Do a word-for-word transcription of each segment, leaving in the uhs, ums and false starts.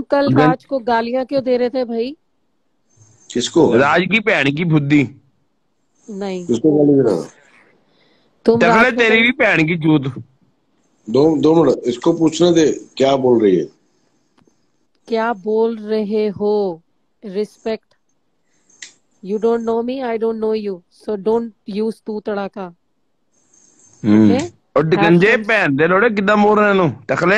कल गन... राज को गालियां क्यों दे रहे थे भाई? किसको? राज की बहन की बुद्धि। नहीं, किसको गाली दे रहा था? तुम टकले राज को तेरी कल भी बहन की चूत। दो दो मिनट, इसको पूछने दे क्या बोल रही है। क्या बोल रहे हो? Respect. You don't know me, I don't know you, so don't use तू तड़ाका। ओके, और हैव गंजे सेंस। भैन दे लोड़े किदा बोल रहे नु टकले।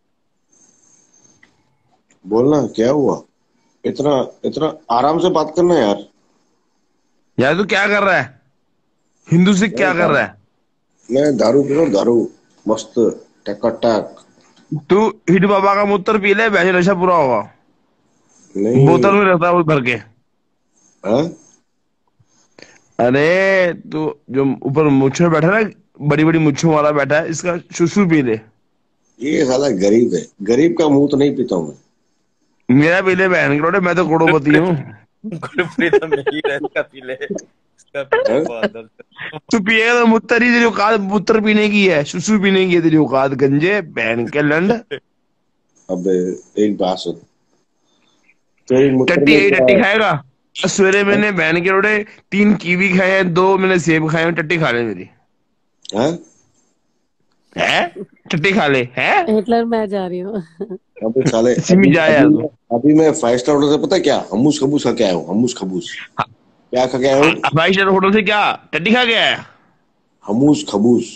बोलना क्या हुआ, इतना इतना आराम से बात करना यार। यार तू क्या कर रहा है? हिंदू सिख मैं क्या कर रहा है? मैं दारू पी रहा हूँ, दारू मस्त टक। तू हिट बाबा का मूत्र पी ले, वैसे नशा पूरा होगा। बोतल नहीं। में रहता है वो भर के। हाँ, अरे तू जो ऊपर मुच्छों में बैठा ना, बड़ी बड़ी मुच्छों वाला बैठा है, इसका सुसु पी ले। ये साला गरीब है, गरीब का मुंह तो नहीं पीता हूँ मैं। मेरा पी ले बहन के लोड़े, मैं तो करोड़पति हूँ। गुरप्रीत तो नहीं है, इसका पी ले, इसका पी ले, हाँ? बहुत दर्द है। तू पिएगा तो मूत्र ही, तेरी औकात मूत्र पीने की है, सुसु पीने की है तेरी औकात, गंजे बहन के लंड। अब एक बात सुन, तेरी मूत्र टट्टी में यही क्या टट्टी है? खाएगा। सवेरे मैंने बहन के लोड़े तीन कीवी खाए हैं, दो मैंने सेब खाए हैं, टट्टी खा ले मेरी। हाँ? है टट्टी खा ले है। हिटलर, मैं जा रही हूँ। अबे साले, सिमी अभी जाए अभी यार मैं अभी मैं फाइव स्टार होटल से पता है क्या हमूस खबूस खा के आया हूँ। हमूस खबूस क्या खा के आया हूँ? तू फाइव स्टार होटल से क्या टट्टी खा गया है? हमूस खबूस।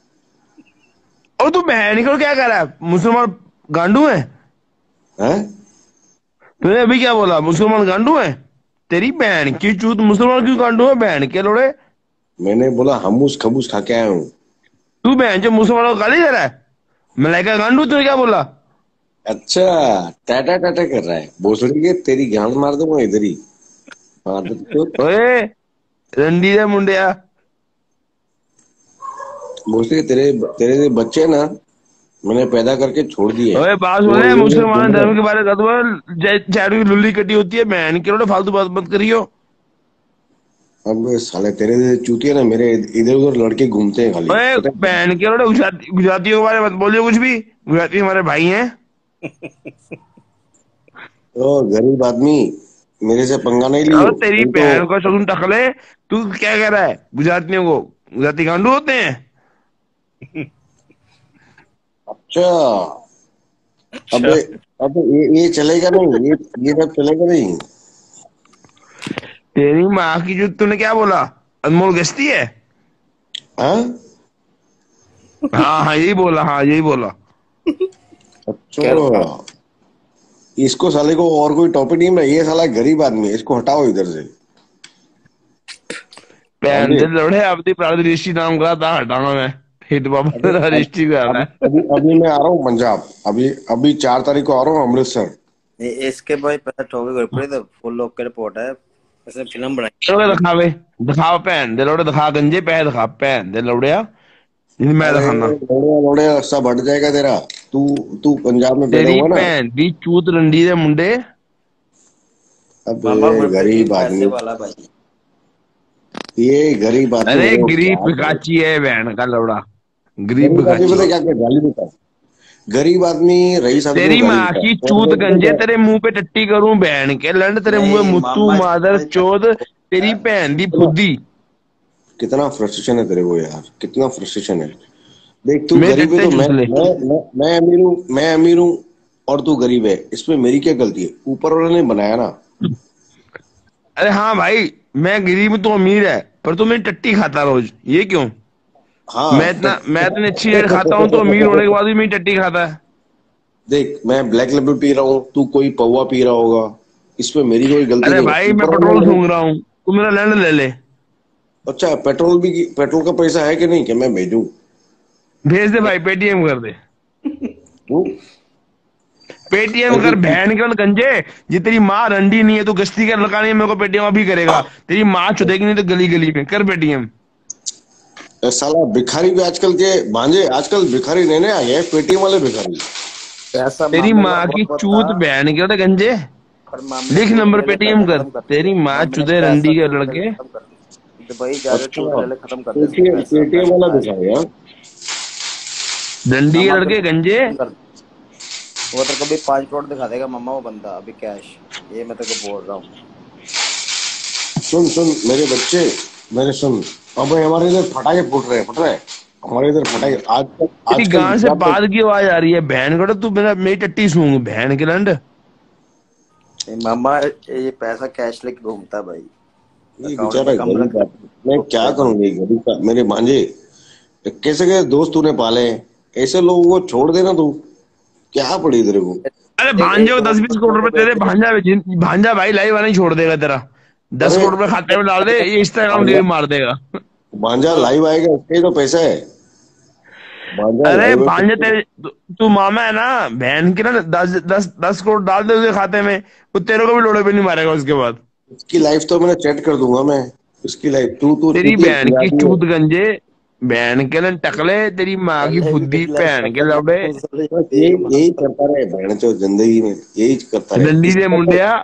और तू बहन निकल क्या कर रहा है? मुसलमान गांडू है? हैं? तूने अभी क्या बोला? मुसलमान गांडू है? तेरी बहन की चूत, मुसलमान क्यों गांडू है बहन के लोड़े? मैंने बोला हमूस खबूस खा के आया हूँ। तू बहन जो मुसलमानों को गाली दे रहा है, मलाइका गांडू, तूने क्या बोला? अच्छा, टाटा टाटा कर रहा है भोसड़ी के, तेरी गांड मार दूंगा इधर ही। आदत तो ओए रंडी दे मुंडिया। भोसड़ी के, तेरे तेरे बच्चे ना मैंने पैदा करके छोड़ दिए हैं। ओए बात वो सुने, इधर उधर मुसलमान घूम रहे धर्म के हैं। बारे में कहता चैरू की लुल्ली कटी होती है बहन के लोड़े, फालतू बात मत करियो। अब साले तेरे चूतिया ना, मेरे इधर उधर लड़के घूमते हैं खाली, ओए पता है? बहन के लोड़े गुजराती, गुजरातियों के बारे में मत बोलियो कुछ भी, गुजराती हमारे भाई हैं। तो गरीब आदमी, मेरे से पंगा नहीं लियो और तेरी नहीं तो। बहन को शगुन टकले, तू क्या कह रहा है? गुजरातियों को गुजराती गांडू होते हैं? अच्छा, अबे अबे ये ये चलेगा नहीं, ये ये सब चलेगा नहीं। तेरी माँ की जो, तूने क्या बोला? अनमोल गश्ती है? हाँ हाँ हाँ यही बोला, हाँ यही बोला। अच्छा, इसको साले को और कोई टॉपिक नहीं है, ये साला गरीब आदमी है, इसको हटाओ इधर से। बहन समझे? दे लड़े, अपनी प्राण ऋषि नाम का था, हटाना मैं हिट बाबा अभी तेरा अब- ऋषि का अभी है। अभी अभी मैं आ रहा हूँ पंजाब, अभी अभी चार तारीख को आ रहा हूँ अमृतसर। ये इसके भाई पता टॉपिक गुरप्रीत फुल लोग के रिपोर्ट है, इसने फिल्म बनाई चलो है। दिखावे, दिखाओ पैन दे लौड़े, दिखा गंजे पैसे दिखा पैन दे लौड़िया, जिन्हें मैं अरे दिखाना। लोड़े लोड़े सब हट जाएगा तेरा। तू तू पंजाब में पैदा तेरी हुआ ना। पैन दी चूत रंडी दे मुंडे। अब मामा गुरप्रीत ये गरीब पैसे आदमी, वाला भाई। ये गरीब आदमी अरे है, गरीब क्या करे? पिकाची है बहन का लौड़ा, गरीब गरीब आदमी पिकाची। पता क्या करे? गाली देता है। गरीब आदमी रईस आदमी को तेरी गाली माँ देता की है। चूत और गंजे, तेरे मुंह पे टट्टी करूं बहन के लंड, तेरे मुंह में नहीं मुत्तू मामा मादर चोद, तेरी बहन दी कितना फुद्दी। कितना फ्रस्ट्रेशन है तेरे को यार, कितना फ्रस्ट्रेशन है। देख तू मेरे गरीब है टट्टे तो मैं चूस ले। मैं मैं मैं अमीर हूँ, मैं अमीर हूँ और तू गरीब है, इसमें मेरी क्या गलती है? ऊपर वाले ने बनाया ना। अरे हाँ भाई, मैं गरीब हूं तो अमीर है, पर तू मेरी टट्टी खाता रोज, ये क्यों? हाँ मैं इतना, मैं इतनी अच्छी रेट खाता हूँ तो अमीर होने के तो बाद भी मेरी टट्टी खाता है। देख मैं ब्लैक लेबल पी रहा हूँ, तू कोई पौवा पी रहा होगा, इसमें मेरी कोई गलती अरे नहीं है, भाई मैं ऊपर पेट्रोल वाले ने। सूंघ रहा हूँ, तू मेरा लैंड ले ले। अच्छा, पेट्रोल भी, पेट्रोल का पैसा है कि नहीं कि मैं भेजूं? भेज दे भाई, पेटीएम कर दे। हूँ? पेटीएम अरे कर तू बहन के गंजे, जी तेरी माँ रंडी नहीं है, तू गश्ती कर लगानी है, मेरे को पेटीएम अभी करेगा। तेरी माँ चुदेगी नहीं तो गली गली में कर पेटीएम। ए साला भिखारी भी आजकल के भांजे, आजकल भिखारी नहीं आ गए, पेटीएम वाले भिखारी। पैसा तेरी मामले का माँ की बहुत चूत था, बहन के गंजे, पर मामले लिख चूत नंबर ले ले पेटीएम पैसे कर। खत्म कर दे। तेरी माँ मामले चुदे पैसा रंडी के चूत ले ले लड़के। खत्म कर दे, दुबई जाके चूत अच्छा, ले ले खत्म कर दे इसके पेटीएम पैसा पेटीएम पैसे वाला पैसे भिखारी। हाँ, डंडी के मामा लड़के गुरप्रीत गंजे। खत्म कर दे। वो तेरे को भी पांच करोड़ दिखा देगा मामा वो बंदा अभी कैश। ये मैं तेरे को बोल रहा हूँ। सुन सुन मेरे बच्चे, मेरे सुन, अब हमारे इधर फटाके फूट रहे हैं, फट रहे हैं हमारे इधर फटाके आजकल। तेरी आजकल गांव से बाद की आवाज आ रही है, बहन करो तू मेरा मेरी टट्टी सूंग बहन के लंड। ये मामा ये पैसा कैश लेके घूमता है भाई। ये अकाउंट बेचारा में कम गरीब रख। बाप, मैं क्या करूँ ये गरीब का। मेरे भांजे कैसे कैसे दोस्त तूने पाले हैं, ऐसे लोगों को छोड़ देना तू, क्या पड़ी तेरे को। अरे एक भांजे एक को दो दस बीस करोड़ रुपए दोस्तों तेरे को भांजा भांजा भाई लाइव वाला ही छोड़ देगा तेरा। दस अरे करोड़ रुपए खाते में डाल दे, ये इंस्टाग्राम भांजा, रील मार देगा। भांजा लाइव आएगा, उसके ही तो पैसा है। भांजा अरे लाइव भांजे तेरे तू तू मामा है ना बहन की ना, दस दस दस करोड़ डाल दे उसके खाते में, वो तेरे को भी लोड़े पे नहीं मारेगा उसके बाद। उसकी लाइफ तो मैंने चेट कर दूंगा मैं, उसकी लाइफ। तू तू तेरी चूतिया बहन की पंजाबी है। चूत गंजे, बहन के लन टकले, तेरी माँ की पहले भी फुद्दी पिछला बहन के शक्ल लौड़े, बस यही देख यही मामा। करता रहे बहन चो, जिंदगी में यही करता रहे डंडी दे इसका तो, मुंडिया।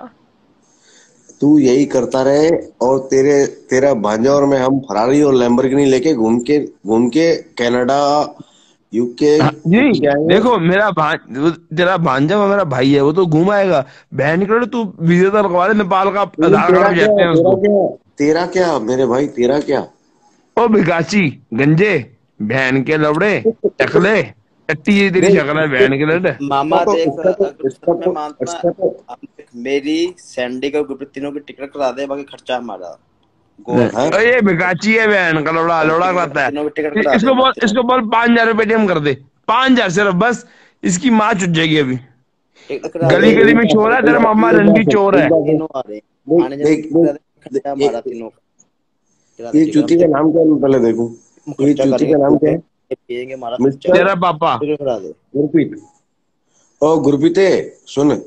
तू यही करता रहे। और तेरे तेरा भांजा और मैं, हम फरारी और लैम्बोर्गिनी लेके घूम के घूम के कनाडा यूके हाँ, घूम नहीं के आएंगे। देखो मेरा भां वो तेरा भांजा वो मेरा भाई है, वो तो घूम आएगा। बहन के तू वीजा तो लगवा ले, नेपाल का तू आधार तेरा कार्ड क्या कहते हैं तेरा उसको। क्या तेरा क्या मेरे भाई, तेरा क्या। ओ भिगाची गंजे, बहन के लवड़े टकले, टट्टी ये तेरी नहीं शक्ल है बहन के लड़। इसका मामा तो देख इसका तो अगर इसका सच में तो मानता इसका तो अब देख, मेरी सैंडी का ग्रुप तीनों की टिकट करा दे बाकी खर्चा हमारा गोवा हाँ के। ओ ये भिगाची है बहन का लौड़ा, लौड़ा तीनों कराता है। तीनों की टिकट इ- करा दे इसको मैं बोल तीनों इसको बोल पांच हजार रुपए पेटीएम कर दे, पांच हजार सिर्फ बस। इसकी माँ चुट जाएगी अभी। टिकट करा अरे गली दे। गली एक में बात चोर है, एक तेरा बात मामा एक रंडी बात सुन, चोर एक है। बात सुन। तीनों आ रहे हैं देख आने देख जाने का देख खर्चा देख, हमारा ये तीनों का। करा दे ये टिकट हम चूती का तीनों नाम क्या है मैं पहले देखूं। हम ये खर्चा चूती करेंगे का नाम क्या है। घूमेंगे पिएंगे हमारा खर्चा। मिस्टर तेरा पापा। टिकट करा दे। गुरप्रीत। ओ गुरप्रीते सुन,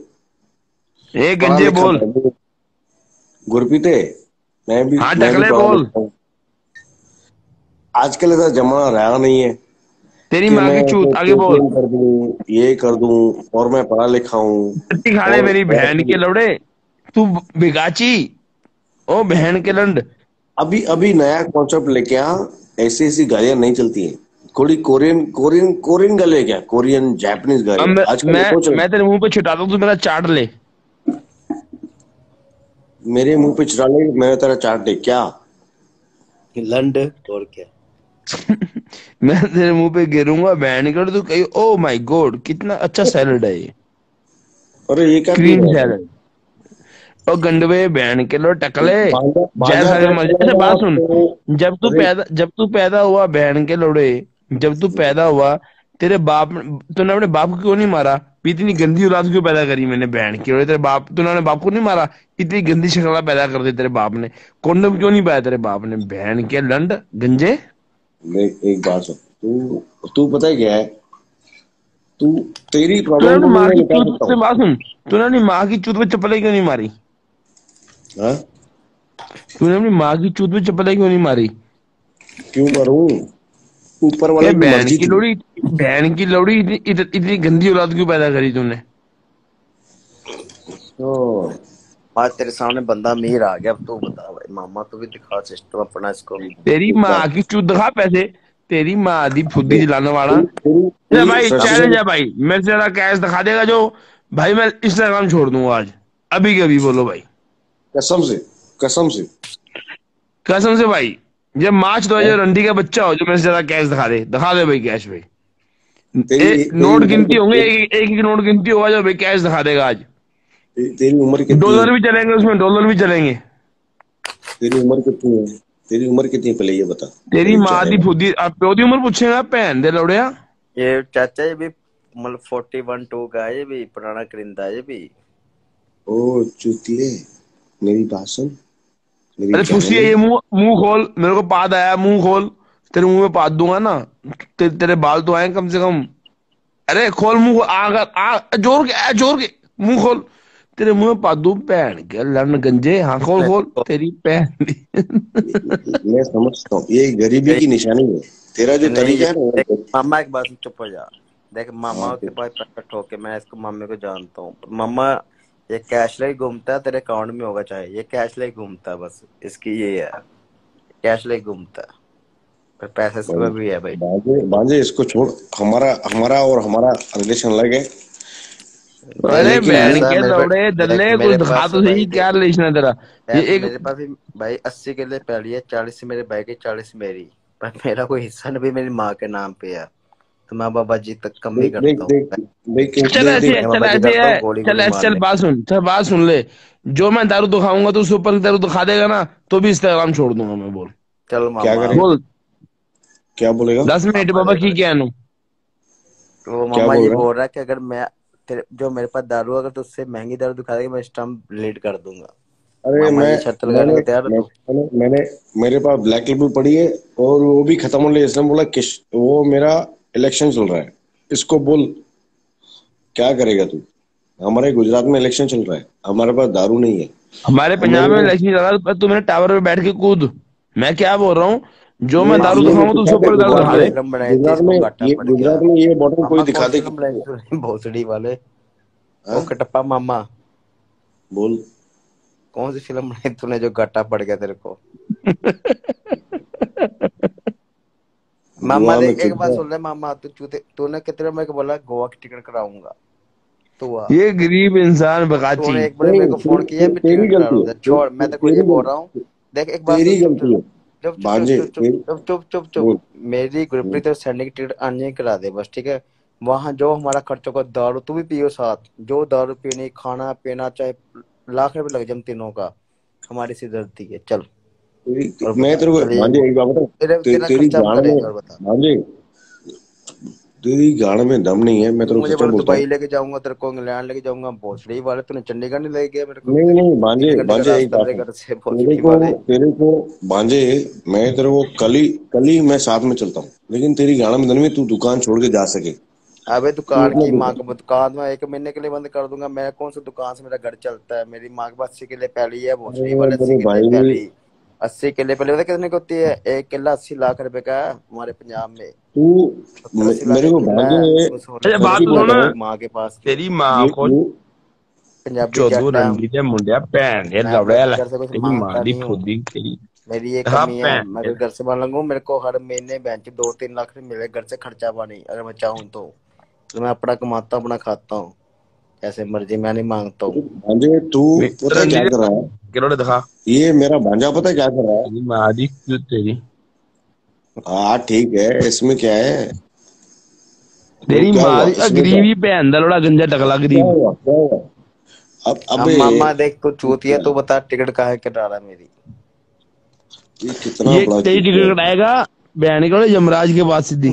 ए पढ़ा गंजे लिखा बोल। बाबू गुरप्रीते, मैं भी हाँ मैं भी टकले पढ़ा बोल। लिखा हूँ। आजकल ऐसा जमाना रहा नहीं है तेरी कि माँ मैं की चूत, तो आगे बोल। पेटीएम कर दूं, ये कर दूं, और मैं पढ़ा लिखा हूँ। टट्टी खा ले और मेरी और बहन के लौड़े, तू भिगाची। ओ बहन के लंड। अभी अभी नया कॉन्सेप्ट लेके आ, ऐसी ऐसी गालियां नहीं चलती हैं। थोड़ी कोरियन कोरियन कोरियन गालियां, क्या कोरियन जापानीज अब गालियां मैं आजकल मैं देखो चल। मैं तेरे मुंह पे छिटाता हूँ, तू मेरा चाट ले। मेरे मुंह पे चढ़ा ले, मैं तेरा चाट दे क्या। लंड और क्या। मैं तेरे मुंह पे गिरूंगा बहन कर, तू कही ओ माय गॉड कितना अच्छा सैलड है ये, अरे ये क्या पी क्रीम रहा है। सैलड। और गंडवे बहन के लो टकले, भांजा जय भांजा सागर ड्राइव मजे। अच्छा करेगा बात सुन, तो। जब तू अरे पैदा जब तू पैदा हुआ बहन के लोड़े, जब तू पैदा हुआ, तेरे बाप तूने अपने बाप को क्यों नहीं मारा? भी इतनी गंदी औलाद क्यों पैदा करी मैंने बहन की लोड़े? तेरे बाप तूने अपने बाप को नहीं मारा? इतनी गंदी शक्ल पैदा कर दी तेरे बाप ने, कॉन्डम क्यों नहीं पाया तेरे बाप ने बहन के लंड गंजे? देख एक बात सुन, तू तू पता है क्या है, तू तेरी तूने प्रॉब्लम अपनी को भी माँ मैं की मिटा चूत सकता से हूँ। बात सुन, तूने अपनी माँ की चूत पे चप्पलें क्यों नहीं मारी? हाँ तूने अपनी माँ की चूत पे चप्पलें क्यों नहीं मारी? क्यों करूँ, ऊपर ये वाले की बहन मर्जी की थी। लोड़ी, बहन की लोड़ी इतनी इत, इतनी गंदी औलाद क्यों पैदा करी तूने? तो आज तेरे सामने बंदा अमीर आ गया अब तू बता भाई मामा तू भी दिखा सिस्टम अपना इसको। तेरी एक माँ बात, की चूत दिखा पैसे, तेरी माँ दी फुद्दी जिलाने वाला। तेरी तेरी जा तेरी भाई चैलेंज फ्रस्ट्रेशन, है भाई, मेरे से ज्यादा कैश दिखा देगा जो, भाई मैं इंस्टाग्राम छोड़ दूंगा आज, अभी के अभी बोलो भाई। कसम से कसम से। कसम से भाई, जब मार्च दो हाँ? हजार रंडी का बच्चा हो जो मेरे से ज्यादा कैश दिखा दे, दिखा दे भाई कैश भाई। तेरी ए, तेरी नोट उम्र गिनती होंगे, कितनी एक एक, एक नोट गिनती होगा जो भाई कैश दिखा देगा आज। है, तेरी उम्र कितनी डॉलर है, भी चलेंगे उसमें, डॉलर भी चलेंगे। तेरी उम्र कितनी है, तेरी उम्र कितनी है पहले ये बता। तेरी तेरी माँ चाहे दी फुद्दी, आप प्यो दी उम्र पूछेगा भैन दे लौड़िया। ये चाचा ये भी मतलब फोर्टी वन टू का है ये भी पुराना करिंदा है ये भी। ओ चूतिए, मेरी बात सुन, मेरी अरे जान फुसी है ले। ये, मुंह मुंह खोल, मेरे को पाद आया, मुंह खोल। तेरे मुंह में पाद दूंगा ना, ते, तेरे बाल तो आए कम से कम। अरे खोल मुंह, आ, आ जोर के, आ जोर के मुंह खोल, तेरे मुंह में पाद दूं भैन के लड़न गंजे। हाँ खोल मैं खोल तेरी भैन दी। मैं समझता हूँ ये गरीबी की निशानी है, तेरा जो नहीं ये तरीका है ना देख, वो- मामा एक बात सुन, चुप हो जा। देख हाँ मामा के तो पास पैसा ठोके मैं इसको मामे को जानता हूँ मामा ये कैश लेके घूमता है तेरे अकाउंट में होगा चाहे ये कैश लेके घूमता है बस इसकी ये है कैश लेके घूमता है पर पैसे इसके पास भी है भाई। बांझे बांझे इसको छोड़, हमारा हमारा और हमारा रिलेशन अलग है। देख अरे लेकिन बहन पैसा के मेरे लौड़े पे, देख दल्ले कुछ मेरे दिखा पास तो भाई, सही, क्या देख रिलेशन है तेरा? ये पैसा एक मेरे पास भी भाई, अस्सी किले पैली है, चालीस मेरे भाई की, चालीस मेरी, पर मेरा कोई हिस्सा नहीं भी मेरी माँ के नाम पे है, तो मैं बाबा जी तक कम ही देख देख करता हूँ। देख देख चल देख ऐसे देख है, मैं चल बाबा जी ऐसे करता है, हूँ गोली चल गोली ऐसे, चल मारने बात की। सुन, चल बात सुन ले। जो मैं दारू दिखाऊंगा तो उस ऊपर दारू दिखा देगा ना, तो भी इंस्टाग्राम छोड़ दूंगा मैं। बोल चल क्या मामा करे, अब बोल। क्या बोलेगा, दस मिनट मामा बाबा देख की ले, क्या नु। तो क्या मामा बोल ये रहा है? बोल रहा है कि अगर मैं तेरे जो मेरे पास दारू, अगर तो उससे महंगी दारू दिखा देगी, मैं स्टम्प डिलीट कर दूंगा। अरे मामा मैं ये शर्त लगाने मैंने को तैयार है मैं, तू? मैंने मैंने मेरे पास ब्लैक लेबल पड़ी है, और वो भी खत्म होने, इसने बोला कि वो मेरा इलेक्शन चल रहा है, इसको बोल क्या करेगा तू। हमारे गुजरात में इलेक्शन चल रहा है, हमारे पास दारू नहीं है। हमारे तो पंजाब मेरे में को इलेक्शन चल रहा है, तू मेरे टावर पे बैठ के कूद। मैं क्या बोल रहा हूँ, जो मैं ये दारू ये दिखाऊंगा नहीं तो उसके दिखाते ऊपर दारू कौन दिखा गुजरात सी दे। में, फिल्म बनाई थी गुजरात इसको में घाटा ये पड़ गया? गुजरात में ये बॉटल कोई मामा कौन दिखा सी दे फिल्म बनाई किसी को। थी भोसड़ी वाले? ओ हाँ? कटप्पा मामा, बोल। कौन सी फिल्म बनाई तूने जो घाटा पड़ गया तेरे को? मामा गोवा में देख एक बात चुप। सुन ले मामा, तू चूते तूने कितने मेरे को बोला गोवा की टिकट कराऊंगा, तो आ ये गरीब इंसान बगाची। तूने एक बार नहीं मेरे को ते, फोन किया ते, भी तेरी टिकट करा रहा गलती है, हूँ, ते, छोड़ मैं ते, तेरे को ये तेरी बोल रहा हूँ। गलती, देख एक बात तेरी सुन, चुप गलती चुप है चुप चुप चुप भांजे, चुप चुप तेरी। चुप चुप चुप चुप बोल। मेरी हम्म, गुरप्रीत और सैनी की टिकट अन्य करा दे बस, ठीक है? वहां जो हमारा खर्चा होगा, दारू तू भी पियो साथ, जो दारू पीनी, खाना पीना, चाहे लाख रुपए लग जाए हम तीनों का, हमारी सिरदर्दी है। चल तेरी ते, और मैं बता, तेरे को चल यही भांजे बोल, एक बात बता। तेरे ते, तेरा तेरी खर्चा हम गाड़ में, करेंगे, और बता। भांजे तेरी गाड़ में दम नहीं है, मैं तू तेरे को मुझे सच्चा बोले बोलता हूँ। दुबई लेके जाऊंगा, तेरे को इंग्लैंड लेके जाऊंगा, भोसड़ी वाले तूने चंडीगढ़ नहीं लेके गया मेरे को? नहीं नहीं भांजे, तीन घंटे का भांजे एक रास्ता बात मेरे है, घर से, तेरे भोसड़ी को वाले। तेरे को भांजे, मैं तेरे को कल ही कल ही मैं साथ में चलता हूँ, लेकिन तेरी गाड़ में दम नहीं, तू दुकान छोड़ के जा सके। अबे तू दुकान अपना की माँ दुकान, को, दुकान में एक महीने के लिए बंद कर दूंगा मैं? कौन सा दुकान से मेरा घर चलता है? मेरी माँ के पास अस्सी किले पहली है, भोसड़ी अरे वाले अस्सी मेरे किले भाई, पहली। अस्सी किले पहले पता कितने की होती है? एक किला अस्सी लाख रुपए का है हमारे पंजाब में, तू सत्तर मे- अस्सी लाख मेरे का को किला है। भांजे तू सोलह अच्छा सत्रह बात सच्ची तो किला बोलता सुन, है हूँ। मेरी माँ के पास की, तेरी माँ ये को ये पंजाबी चौधो जट है हम। रंडी दे मुंडिया भैन दे मैं अपने लौड़े ला, घर से कुछ तेरी माँ मांगता दी नहीं हूँ, फुदी तेरी। मेरी ये हाँ कमी है, मैं भैन। अगर घर से मान लगूँ, मेरे को हर महीने बैंक दो तीन लाख रुपए मिले घर से खर्चा पानी, अगर मैं चाहूँ तो। तो मैं अपना कमाता हूँ, अपना खाता हूँ, जैसे मर्जी, मैं नहीं मांगता हूँ। भांजे तू पता है रंडी क्या दे कर रहा है, किलोड़े दिखा। ये मेरा भांजा पता है क्या कर रहा है। तेरी माँ दी जो तेरी। हाँ ठीक है, इसमें क्या है, तो तेरी क्या माँ हुआ, दी इसमें क्या, गरीबी भैन दा लौड़ा गंजा टकला क्या गरीब। हुआ, क्या हुआ। अब अब अबे मामा देख, तू चूतिया, ये तू बता टिकट काहे कटा रहा है मेरी? कितना ये बड़ा तेरी चूतिया टिकट है। कटाएगा बहन के यमराज के पास सीधी।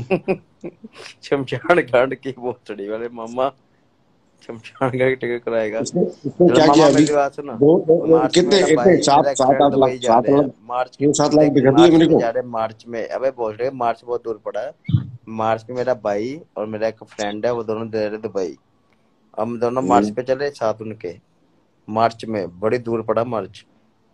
शमशान घाट की भोसड़ी वाले मामा, शमशान घाट की टिकट कराएगा? इसने इसने चलो क्या मामा किया अभी, मेरी बात सुनो, दो, दो, दो मार्च में कितने मेरा इतने भाई, मेरा सात एक सात फ्रेंड आठ लाख दुबई जा सात रहे हैं लाख मार्च के, ये सात लाख देख दिखा दिए मार्च मेरे में को। जा रहे हैं, मार्च में, अबे बोल रहे मार्च बहुत दूर पड़ा है। मार्च में मेरा भाई और मेरा एक फ्रेंड है, वो दोनों दे रहे दुबई, हम दोनों मार्च हम्म, पे चले साथ उनके। मार्च में बड़ी दूर पड़ा मार्च।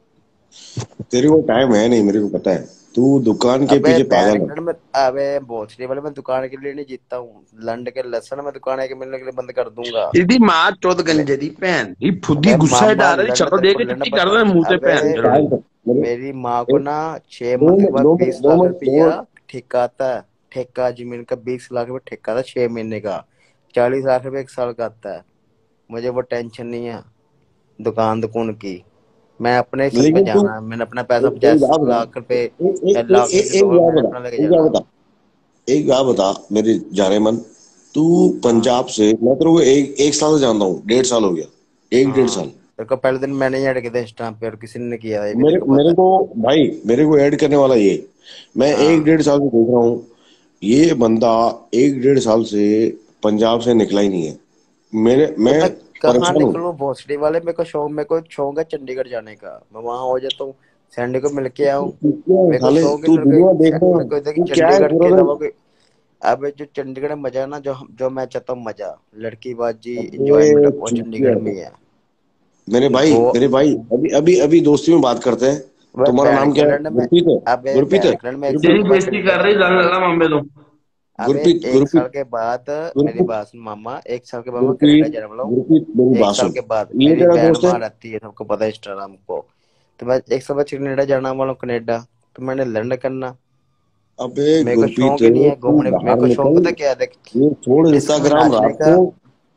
तेरे को टाइम है नहीं, मेरे को पता है, तू दुकान के अबे पीछे पागल है। बैनगढ़ में, अबे भोसड़ी वाले, मैं दुकान के लिए नहीं जीतता हूँ, लंड के लसन मैं दुकान के मिलने के लिए बंद कर दूंगा। इदी माँ चौथ मैं, गंजे दी भैन दी फुदी अबे गुस्सा मामा डाल रही, लंड, चलो तेरे दे को के लंड चिट्ठी कर बता, दे मुंह से अबे भैन दे लौड़े। टाइम तक मेरे मेरी माँ को एक ना छह दो महीने के मिनट बाद दो मिनट बीस दो लाख मिनट दो रुपया मिनट ठेका आता है, ठेका जमीन का बीस लाख रुपया ठेका था छह महीने का, चालीस लाख रुपया एक साल का आता है। मुझे वो टेंशन नहीं है दुकान दुकान की, मैं अपने सर पे लेकिन तू जाना है, मैंने अपना पैसा एक एक पचास बात बता, लाख रुपए एक या एक लाख एक रुपये एक एक दो, बात मैंने बता, अपना लेके एक बात जाना। बता, एक बात बता मेरे जाने मन। तू हाँ पंजाब से, मैं तेरे को एक एक साल से जानता हूँ, डेढ़ साल हो गया, एक डेढ़ हाँ, साल। तेरे को पहले दिन मैंने ही ऐड किया था इंस्टा पे, और किसी ने नहीं किया, ये भी तेरे मेरे को मेरे पता को भाई, मेरे को ऐड करने वाला ये, मैं है। एक हाँ डेढ़ साल से देख रहा हूँ, ये बंदा एक डेढ़ साल से पंजाब से निकला ही नहीं है। मेरे तो मैं मैं कहाँ परेशान हूँ। निकलूं भोसड़ी वाले? मेरे को शौक, मेरे को शौक है चंडीगढ़ जाने का, मैं वहां हो जाता हूँ, सैंडी को मिल के आऊं। तू क्या है मेरे को साले, शौक है तू मेरे दुनिया देख को, रहा मेरे है, को देखिए तू क्या है चंडीगढ़ के पूरा दिन। अलावा कोई, अब जो चंडीगढ़ में मजा है ना, जो जो मैं चाहता हूँ मजा, लड़कीबाजी, इंजॉयमेंट, अबे वो चूतिया चंडीगढ़ में है। ही है। मेरे भाई गो मेरे भाई अभी अभी अभी दोस्ती में बात करते हैं। वह तुम्हारा नाम क्या है, बैनकलैंड में, गुरप्रीत है? अबे गुरप्रीत है? बैनकलैंड में एक साल तेरी के गुरप्रीत बाद बेइज्जती कनाडा कर रही जाऊंगा। लगा मम्मे तो। अबे गुरप्रीत एक साल गुरप्रीत के बाद, मेरी गुरप्रीत बात सुन मामा, एक साल के बाद मैं कनाडा गुरप्रीत जाने वाला हूँ। गुरप्रीत मेरी एक बात साल सुन। के बाद ये मेरी तेरा बहन दोस्त है? वहां रहती है, सबको पता है इंस्टाग्राम को। तो मैं एक साल बाद कनाडा जाना वाला हूँ, कनाडा। तो मैंने लर्न करना, अबे मेरे को गुरप्रीत शौक ही नहीं है तू घूमने, मेरे बाहर को शौक निकल, पता क्या है, देख, ये छोड़ डिस्को में इंस्टाग्राम नाचने रात का, को।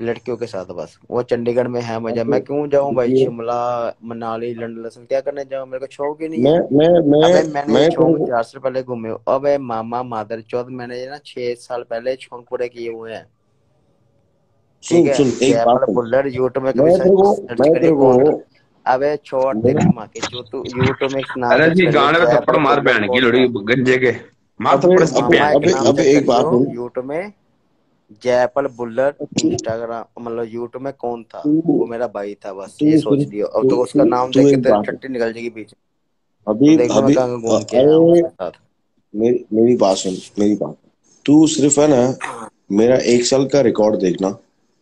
लड़कियों के साथ बस। वो चंडीगढ़ में है मजा, अबे मैं क्यों जाऊं भाई ये शिमला मनाली लंदन लसन, क्या करने जाऊं, मेरे को शौक ही नहीं मैं है। मैं मैं अबे मैंने ये मैं तेरे शौक को चार साल पहले घूमे हूं। अबे मामा मादर चौथ, मैंने ये ना छह साल पहले शौक पूरे किए हुए हैं। ठीक सुन है, सुन एक बात जयपल सुन। बुल्लर यूट्यूब में कभी मैं तेरे को सर्च मैं करिए तेरे को कौन कर। अबे छोड़ तेरी मैं माँ की चो, तू यूट्यूब में एक नाम अरे सर्च जी करियो गाने पे थप्पड़ जयपल मार बुल्लर बहन की कौन लोड़ी था। गंजे के। मार अबे थप्पड़ इसकी अबे बहन मामा एक अबे की। नाम अबे चेक एक बात करियो सुन। यूट्यूब में, जयपल बुल्लर। तू इंस्टाग्राम मतलब यूट्यूब में कौन था, तू वो मेरा भाई था बस, ये तू सोच सिर्फ लियो। अब तू तो उसका तू नाम तू देख के एक तेरे बात टट्टी निकल जाएगी बीच में। अभी तो देख लो मैं अभी कहाँ अ- घूम के आया हूँ अरे उसके साथ। मेरी मेरी बात सुन मेरी बात। तू सिर्फ है ना मेरा एक साल का रिकॉर्ड देखना।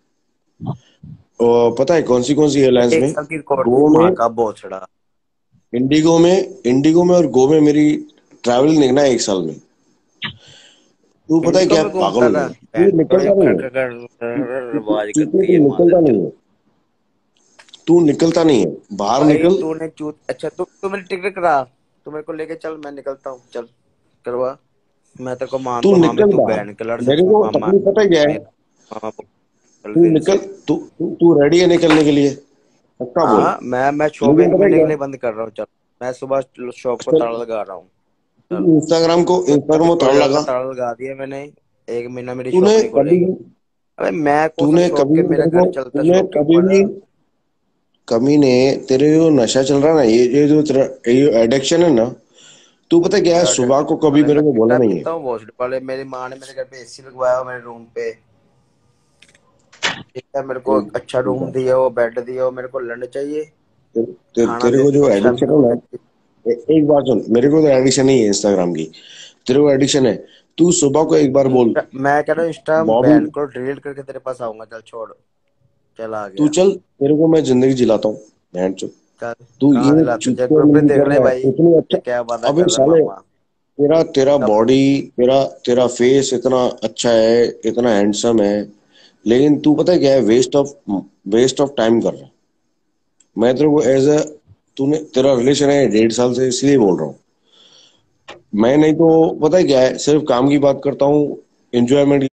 और पता है कौन सी कौन सी एयरलाइंस एक में? साल की रिकॉर्ड गो माँ में, का बोछड़ा। इंडिगो में इंडिगो में और गो में मेरी ट्रैवलिंग देखना है एक साल में। तू पता है इंडिको क्या में पागल घूमता हो था गया? बहन तू थोड़ी निकलता नहीं कर है। कर कर तू तू आवाज तू तू- करती है तू मादर निकलता चौथ। नहीं है। तू निकलता नहीं है, बाहर भाई निकल। तूने चूत, अच्छा तू तू मेरी टिकट करा, तू मेरे को लेके चल, मैं निकलता हूँ, चल करवा। मैं तेरे को तू मानता हूँ, हाँ भी निकल तू बाहर। बहन के लड़ मेरे सच में को मामा तकलीफ पता है क्या है? मेरा मामा को चल तू दिल निकल। से। तू तू तू रेडी है निकलने के लिए? पक्का बोल। हाँ मैं मैं शॉप लेकिन एक पता है महीने क्या के है? लिए बंद कर रहा हूँ, चल। मैं सुबह शॉप को चल, ताला लगा रहा हूँ, चल। तू इंस्टाग्राम को मैं इंस्टाग्राम अभी को थोड़ी ताला देर में लगा। ताला लगा दिया मैंने। एक महीना मेरी तूने शॉप नहीं कभी खुलेगी। अबे मैं कौन सा तूने शॉप कभी के, भी मेरा मेरे घर को चलता तूने शॉप के कभी ऊपर। भी कमी ने तेरे जो नशा चल रहा है ना, ये ये जो तेरा ये एडिक्शन है ना, तू पता है क्या है? मैं सुबह को कभी वाले मेरे मैं को बोला चिट्टा नहीं है। पीता हूँ वॉशड वाले। मेरी माँ ने मेरे घर पे एसी लगवाया हुआ मेरे रूम पे। ठीक है, मेरे को एक अच्छा एक रूम बात, दिया हो, बेड दिया हो, मेरे को लड़ने चाहिए, ते, ते, खाना तेरे दे को जो दो, शादी एडिक्शन है हो ना, जाती ए, एक बात सुन, मेरे को तो एडिक्शन नहीं है इंस्टाग्राम की। तेरे को एडिक्शन है। तू सुबह को एक बार है। बोल, इंस्टा मैं कह रहा हूँ इंस्टा बॉबी बैन को डिलीट करके तेरे पास आऊंगा, चल छोड़। चल आ तू गया। चल, तेरे को मैं जिंदगी जिलाता हूँ। बहन चो, चल तू कहाँ ये दिलाते जय चुतिया ग्रुप पे नहीं देख कर ले रहा भाई, है इतनी ये अच्छा। क्या वादा अबे कर रहा है साले, मामा। तेरा तेरा अब बॉडी, तेरा तेरा फेस इतना अच्छा है, इतना हैंडसम है, लेकिन तू पता है क्या है? Waste of waste of time कर रहा है। मैं तेरे को एज अ, तूने तेरा रिलेशन है डेढ़ साल से, इसलिए बोल रहा हूँ। मैं नहीं तो पता है क्या है, सिर्फ काम की बात करता हूँ, एंजॉयमेंट की